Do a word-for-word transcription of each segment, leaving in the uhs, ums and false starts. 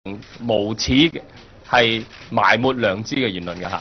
無恥係埋沒良知嘅言論㗎嚇。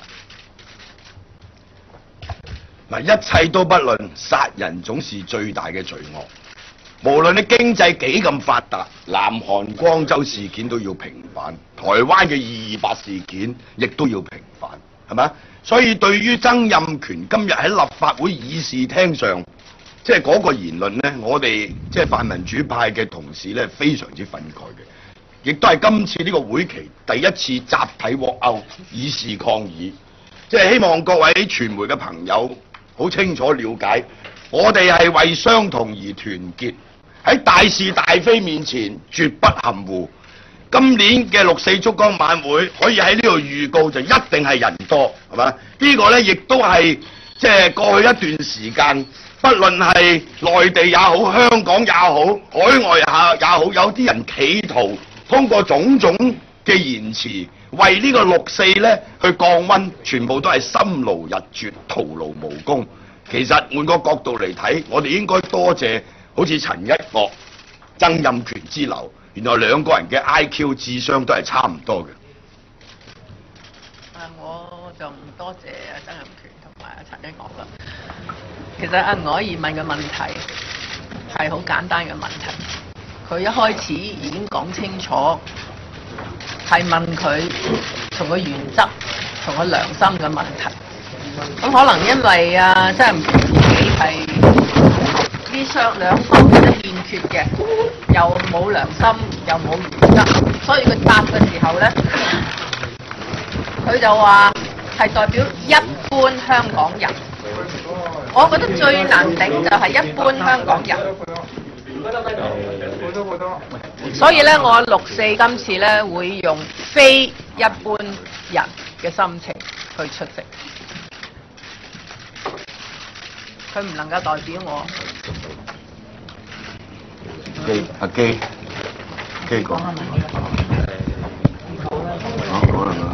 嗱，一切都不論，殺人總是最大嘅罪惡。無論你經濟幾咁發達，南韓光州事件都要平反，台灣嘅二二八事件亦都要平反，係咪？所以對於曾蔭權今日喺立法會議事廳上，即係嗰個言論呢，我哋即係泛民主派嘅同事呢，非常之憤慨嘅，亦都係今次呢個會期第一次集體獲毆以示抗議。即係希望各位傳媒嘅朋友好清楚了解，我哋係為相同而團結，喺大是大非面前絕不含糊。今年嘅六四燭光晚會可以喺呢度預告，就一定係人多，係嘛？呢個呢亦都係即係過去一段時間，不論係內地也好、香港也好、海外也也好，有啲人企圖通過種種嘅言辭，為呢個六四呢去降溫，全部都係心勞日絕、徒勞無功。其實換個角度嚟睇，我哋應該多謝好似陳一岳、曾蔭權之流。原來兩個人嘅 I Q 智商都係差唔多嘅。 啊，我就唔多謝阿曾蔭權同埋阿陳一岳啦。其實阿我疑問嘅問題係好簡單嘅問題，佢一開始已經講清楚，係問佢從個原則、從個良心嘅問題。咁可能因為啊，曾蔭權自己係呢雙兩方面都欠缺嘅，又冇良心，又冇原則，所以佢答嘅時候咧，佢就話係代表一般香港人。我覺得最難頂就係一般香港人。所以咧，我六四今次咧會用非一般人嘅心情去出席。佢唔能夠代表我。 基阿基基講。好啦。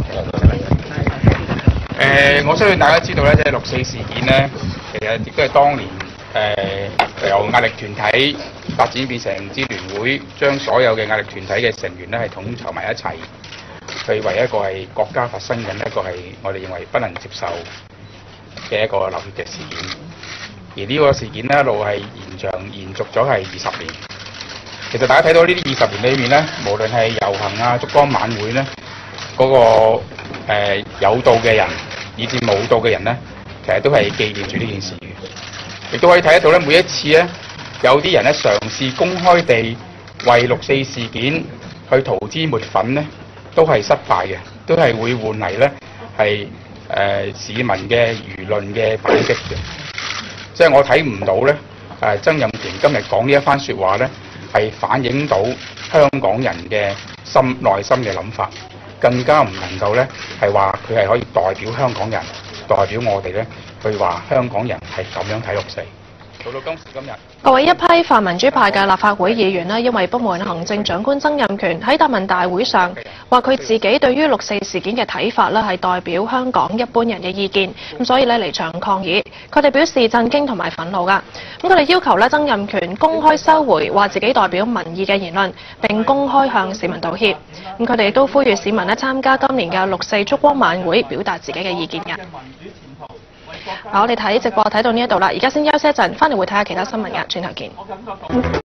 誒，我相信大家知道咧，即係六四事件咧，其實亦都係當年誒由壓力團體發展變成支聯會，將所有嘅壓力團體嘅成員咧係統籌埋一齊，去為一個係國家發生緊一個係我哋認為不能接受嘅一個流血嘅事件。而呢個事件咧一路係延長延續咗係二十年。其實大家睇到呢啲二十年裏面咧，無論係遊行啊、燭光晚會咧，嗰、那個誒、呃、有道嘅人，以至冇道嘅人咧，其實都係紀念住呢件事嘅。亦都可以睇得到咧，每一次咧，有啲人咧嘗試公開地為六四事件去塗脂抹粉咧，都係失敗嘅，都係會換嚟咧係誒市民嘅輿論嘅反擊嘅。即係我睇唔到咧，誒曾蔭權今日講呢一番説話咧，係反映到香港人嘅心內心嘅諗法，更加唔能夠咧係話佢係可以代表香港人，代表我哋咧去話香港人係咁樣睇六四。到到今時今日， 各位一批泛民主派嘅立法會議員呢，因為不滿行政長官曾蔭權喺答問大會上話佢自己對於六四事件嘅睇法呢係代表香港一般人嘅意見，咁所以呢離場抗議。佢哋表示震驚同埋憤怒㗎。咁佢哋要求呢曾蔭權公開收回話自己代表民意嘅言論，並公開向市民道歉。咁佢哋亦都呼籲市民呢參加今年嘅六四燭光晚會，表達自己嘅意見㗎。嗱，我哋睇直播睇到呢一度啦，而家先休息一陣，翻嚟會睇下其他新聞㗎，轉頭見。